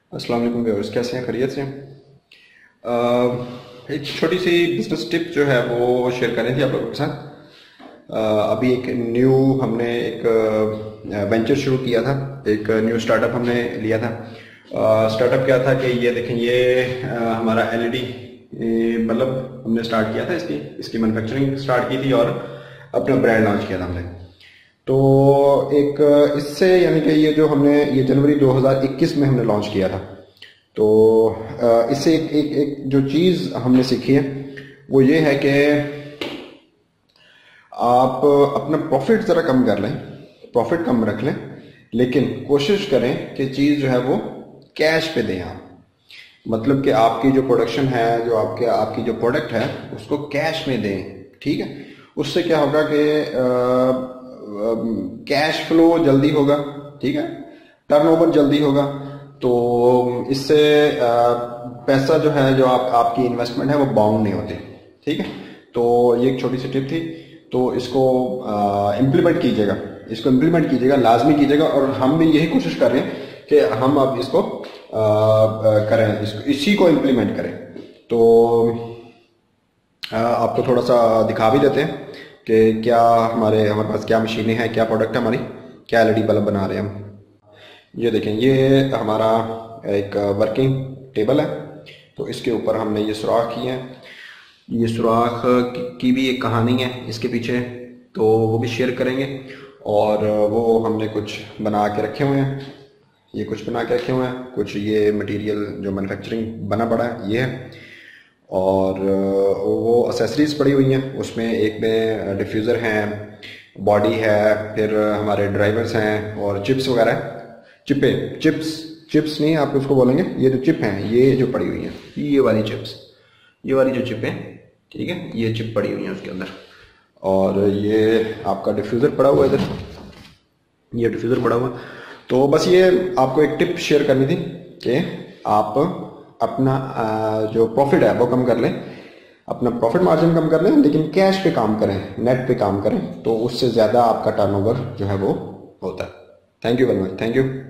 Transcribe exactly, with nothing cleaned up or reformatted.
अस्सलाम वालेकुम व्यूअर्स, कैसे हैं? खैरियत से हैं? अह, एक छोटी सी बिजनेस टिप जो है वो शेयर करनी थी आप लोगों के साथ। अह, अभी एक न्यू हमने एक वेंचर शुरू किया था, एक न्यू स्टार्टअप हमने लिया था। स्टार्टअप क्या था कि ये देखें, ये अह, हमारा एलईडी मतलब हमने स्टार्ट किया था, इसकी इसकी मैन्युफैक्चरिंग स्टार्ट की थी और अपना ब्रांड लॉन्च किया था हमने। तो एक इससे यानी कि ये जो हमने ये जनवरी दो हज़ार इक्कीस में हमने लॉन्च किया था। तो अ, इससे एक, एक एक जो चीज़ हमने सीखी है वो ये है कि आप अपना प्रॉफिट ज़रा कम कर लें, प्रॉफिट कम रख लें, लेकिन कोशिश करें कि चीज़ जो है वो कैश पे दें आप। मतलब कि आपकी जो प्रोडक्शन है, जो आपके आपकी जो प्रोडक्ट है उसको कैश में दें। ठीक है, उससे क्या होगा कि कैश फ्लो जल्दी होगा। ठीक है, टर्नओवर जल्दी होगा। तो इससे अ, पैसा जो है, जो आप आपकी इन्वेस्टमेंट है वो बाउंड नहीं होती। ठीक है, तो ये एक छोटी सी टिप थी। तो इसको इम्प्लीमेंट कीजिएगा, इसको इम्प्लीमेंट कीजिएगा, लाजमी कीजिएगा। और हम भी यही कोशिश कर रहे हैं कि हम अब इसको आ, आ, करें, इसको इसी को इम्प्लीमेंट करें। तो आ, आपको थोड़ा सा दिखा भी देते हैं कि क्या हमारे हमारे पास क्या मशीनें हैं, क्या प्रोडक्ट है हमारी, क्या एलईडी बल्ब बना रहे हैं हम। ये देखें, ये हमारा एक वर्किंग टेबल है। तो इसके ऊपर हमने ये सुराख किए हैं। ये सुराख की भी एक कहानी है इसके पीछे, तो वो भी शेयर करेंगे। और वो हमने कुछ बना के रखे हुए हैं, ये कुछ बना के रखे हुए हैं, कुछ ये मटेरियल जो मैन्युफैक्चरिंग बना पड़ा है ये है। और वो एसेसरीज पड़ी हुई हैं, उसमें एक में डिफ्यूज़र हैं, बॉडी है, फिर हमारे ड्राइवर्स हैं और चिप्स वगैरह हैं। चिपे चिप्स चिप्स नहीं, आप उसको बोलेंगे, ये जो चिप हैं ये जो पड़ी हुई हैं, ये वाली चिप्स, ये वाली जो चिप है। ठीक है, ये चिप पड़ी हुई है उसके अंदर। और ये आपका डिफ्यूज़र पड़ा हुआ है इधर, ये डिफ्यूज़र पड़ा हुआ। तो बस ये आपको एक टिप शेयर करनी थी कि आप अपना आ, जो प्रॉफिट है वो कम कर लें, अपना प्रॉफिट मार्जिन कम कर लें, लेकिन कैश पे काम करें, नेट पे काम करें, तो उससे ज़्यादा आपका टर्नओवर जो है वो होता है। Thank you very much, thank you.